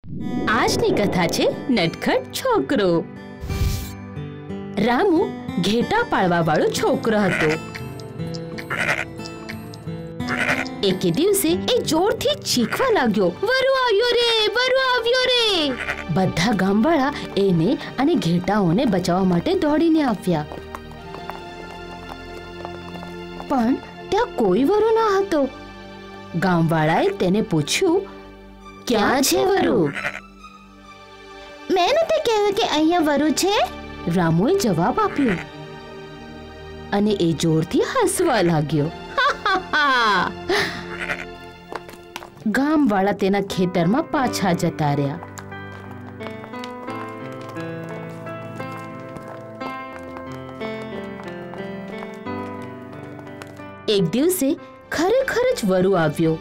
આજની કથા છે નટખટ છોકરો. રામુ ઘેટા પાળવા વાળો છોકરો હતો. એક દિવસે એ જોરથી ચીખવા લાગ્યો, વરુ આવ્યો રે, વરુ આવ્યો રે. બધા ગામવાળા એને અને ઘેટાઓને બચાવવા માટે દોડીને આવ્યા, પણ ત્યાં કોઈ વરુ ન હતો. ગામવાળાએ તેને પૂછ્યું, ક્યાં છે વરુ? મેં નથી કહ્યું કે અહીંયા વરુ છે. રામુએ જવાબ આપ્યો અને એ જોરથી હસવા લાગ્યો. ગામવાળા તેના ખેતરમાં પાછા જતા રહ્યા. એક દિવસે ખરેખર જ વરુ આવ્યો.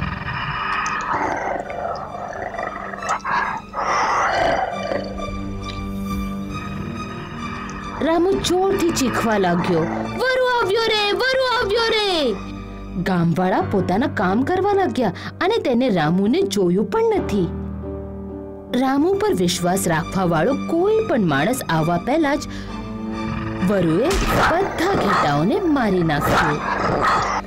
રામુ જોરથી ચીખવા લાગ્યો, વરુ આવ્યો રે, વરુ આવ્યો રે. ગામવાળા પોતાના કામ કરવા લાગ્યા અને તેને રામુને જોયું પણ નથી. રામુ પર વિશ્વાસ રાખવા વાળો કોઈ પણ માણસ આવવા પહેલા જ વરુએ બધા ઘેટાઓને મારી નાખ્યો.